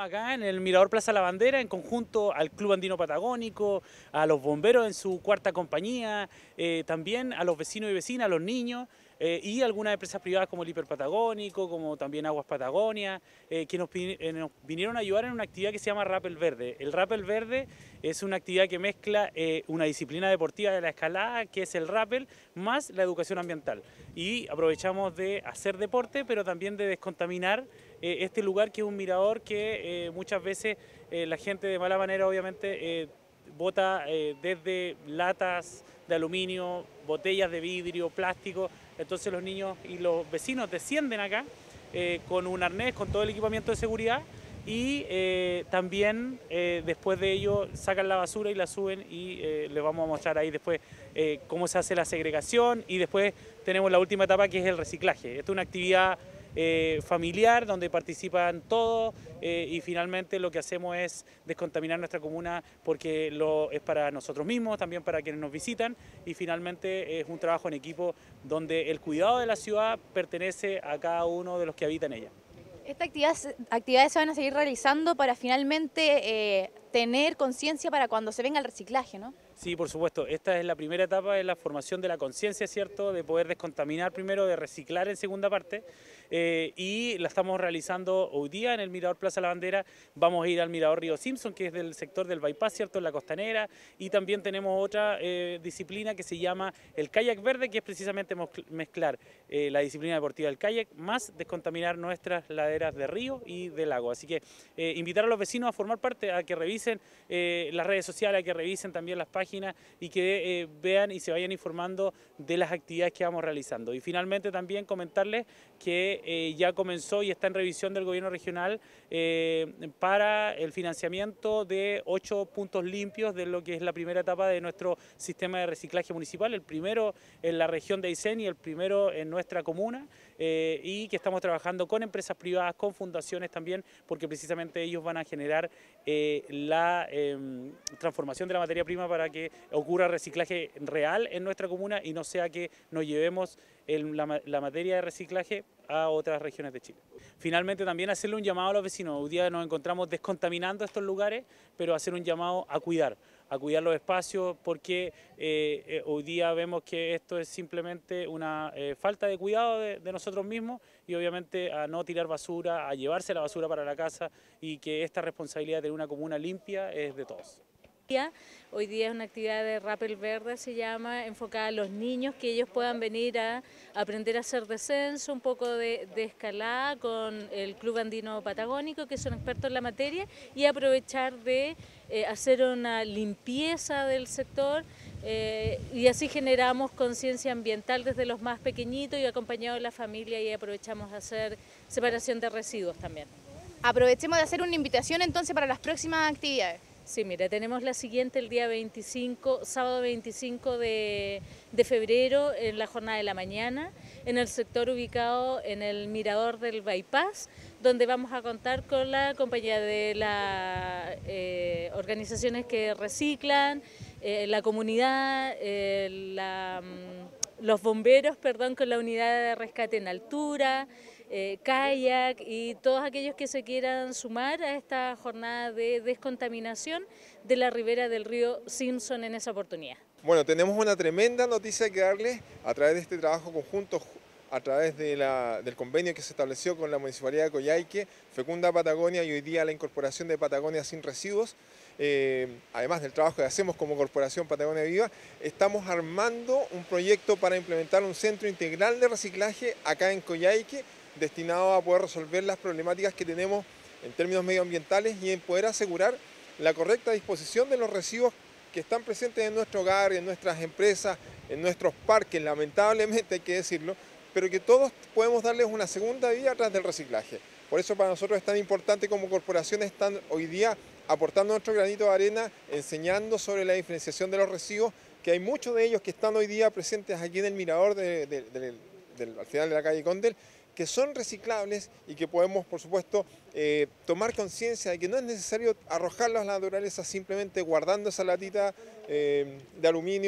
acá en el Mirador Plaza La Bandera en conjunto al Club Andino Patagónico, a los bomberos en su cuarta compañía, también a los vecinos y vecinas, a los niños y algunas empresas privadas como el Hiperpatagónico, como también Aguas Patagonia, que nos vinieron a ayudar en una actividad que se llama Rappel Verde. El Rappel Verde es una actividad que mezcla una disciplina deportiva de la escalada, que es el rappel, más la educación ambiental. Y aprovechamos de hacer deporte, pero también de descontaminar este lugar, que es un mirador que muchas veces la gente de mala manera obviamente bota desde latas de aluminio, botellas de vidrio, plástico. Entonces los niños y los vecinos descienden acá con un arnés, con todo el equipamiento de seguridad, y también después de ello sacan la basura y la suben, y les vamos a mostrar ahí después cómo se hace la segregación, y después tenemos la última etapa, que es el reciclaje. Esta es una actividad familiar donde participan todos y finalmente lo que hacemos es descontaminar nuestra comuna, porque es para nosotros mismos, también para quienes nos visitan, y finalmente es un trabajo en equipo donde el cuidado de la ciudad pertenece a cada uno de los que habitan ella. Estas actividades se van a seguir realizando para finalmente tener conciencia para cuando se venga el reciclaje, ¿no? Sí, por supuesto. Esta es la primera etapa de la formación de la conciencia, ¿cierto? De poder descontaminar primero, de reciclar en segunda parte. Y la estamos realizando hoy día en el Mirador Plaza La Bandera. Vamos a ir al Mirador Río Simpson, que es del sector del bypass, ¿cierto? En la costanera. Y también tenemos otra disciplina que se llama el kayak verde, que es precisamente mezclar la disciplina deportiva del kayak más descontaminar nuestras laderas de río y de lago. Así que invitar a los vecinos a formar parte, a que revisen las redes sociales, a que revisen también las páginas, y que vean y se vayan informando de las actividades que vamos realizando. Y finalmente también comentarles que ya comenzó y está en revisión del gobierno regional para el financiamiento de 8 puntos limpios de lo que es la primera etapa de nuestro sistema de reciclaje municipal, el primero en la región de Aysén y el primero en nuestra comuna, y que estamos trabajando con empresas privadas, con fundaciones también, porque precisamente ellos van a generar la transformación de la materia prima para que ocurra reciclaje real en nuestra comuna y no sea que nos llevemos la materia de reciclaje a otras regiones de Chile. Finalmente también hacerle un llamado a los vecinos. Hoy día nos encontramos descontaminando estos lugares, pero hacer un llamado a cuidar los espacios, porque hoy día vemos que esto es simplemente una falta de cuidado de nosotros mismos, y obviamente a no tirar basura, a llevarse la basura para la casa, y que esta responsabilidad de tener una comuna limpia es de todos. Hoy día es una actividad de rappel verde, se llama, enfocada a los niños, que ellos puedan venir a aprender a hacer descenso, un poco de escalada con el Club Andino Patagónico, que son expertos en la materia, y aprovechar de hacer una limpieza del sector, y así generamos conciencia ambiental desde los más pequeñitos y acompañados de la familia, y aprovechamos de hacer separación de residuos también. Aprovechemos de hacer una invitación entonces para las próximas actividades. Sí, mira, tenemos la siguiente el día 25, sábado 25 de febrero, en la jornada de la mañana, en el sector ubicado en el Mirador del Bypass, donde vamos a contar con la compañía de las organizaciones que reciclan, la comunidad, los bomberos, perdón, con la unidad de rescate en altura, kayak y todos aquellos que se quieran sumar a esta jornada de descontaminación de la ribera del río Simpson en esa oportunidad. Bueno, tenemos una tremenda noticia que darles a través de este trabajo conjunto, a través del convenio que se estableció con la Municipalidad de Coyhaique, Fecunda Patagonia y hoy día la incorporación de Patagonia Sin Residuos. Además del trabajo que hacemos como Corporación Patagonia Viva, estamos armando un proyecto para implementar un centro integral de reciclaje acá en Coyhaique, destinado a poder resolver las problemáticas que tenemos en términos medioambientales y en poder asegurar la correcta disposición de los residuos que están presentes en nuestro hogar, en nuestras empresas, en nuestros parques, lamentablemente hay que decirlo, pero que todos podemos darles una segunda vida tras del reciclaje. Por eso para nosotros es tan importante como corporación están hoy día aportando nuestro granito de arena, enseñando sobre la diferenciación de los residuos, que hay muchos de ellos que están hoy día presentes aquí en el mirador al final de la calle Condel, que son reciclables y que podemos, por supuesto, tomar conciencia de que no es necesario arrojarlos a la naturaleza simplemente guardando esa latita de aluminio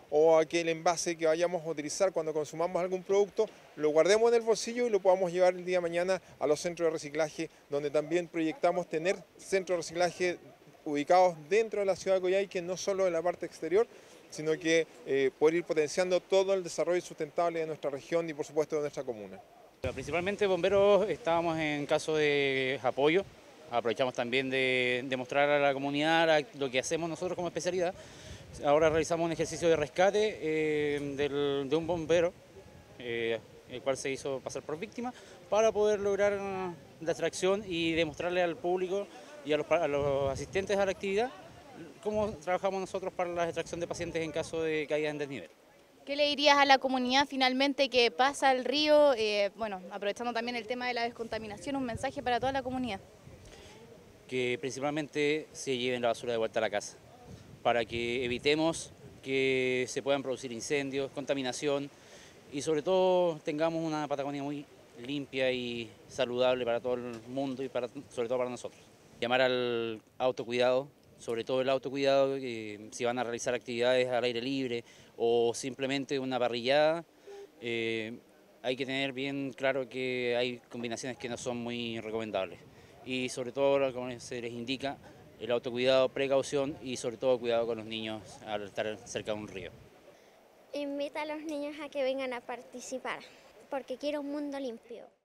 o aquel envase que vayamos a utilizar cuando consumamos algún producto, lo guardemos en el bolsillo y lo podamos llevar el día de mañana a los centros de reciclaje, donde también proyectamos tener centros de reciclaje ubicados dentro de la ciudad de Coyhaique, no solo en la parte exterior, sino que poder ir potenciando todo el desarrollo sustentable de nuestra región y por supuesto de nuestra comuna. Principalmente bomberos estábamos en caso de apoyo, aprovechamos también de mostrar a la comunidad lo que hacemos nosotros como especialidad. Ahora realizamos un ejercicio de rescate de un bombero, el cual se hizo pasar por víctima, para poder lograr la extracción y demostrarle al público y a los asistentes a la actividad cómo trabajamos nosotros para la extracción de pacientes en caso de caída en desnivel. ¿Qué le dirías a la comunidad finalmente que pasa el río? Bueno, aprovechando también el tema de la descontaminación, un mensaje para toda la comunidad. Que principalmente se lleven la basura de vuelta a la casa, para que evitemos que se puedan producir incendios, contaminación y sobre todo tengamos una Patagonia muy limpia y saludable para todo el mundo y sobre todo para nosotros. Llamar al autocuidado, sobre todo el autocuidado, si van a realizar actividades al aire libre o simplemente una parrillada, hay que tener bien claro que hay combinaciones que no son muy recomendables. Y sobre todo, como se les indica, el autocuidado, precaución y sobre todo cuidado con los niños al estar cerca de un río. Invita a los niños a que vengan a participar, porque quiero un mundo limpio.